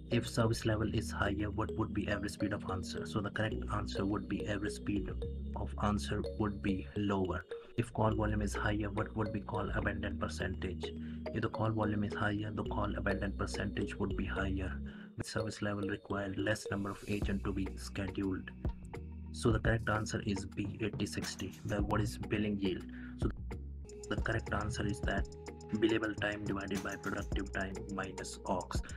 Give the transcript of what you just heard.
If service level is higher, what would be average speed of answer? So the correct answer would be average speed of answer would be lower. If call volume is higher, what would be call abandon percentage? If the call volume is higher, the call abandon percentage would be higher. With service level required less number of agent to be scheduled. So the correct answer is B, 80/60. What is billing yield? So the correct answer is that billable time divided by productive time minus OX.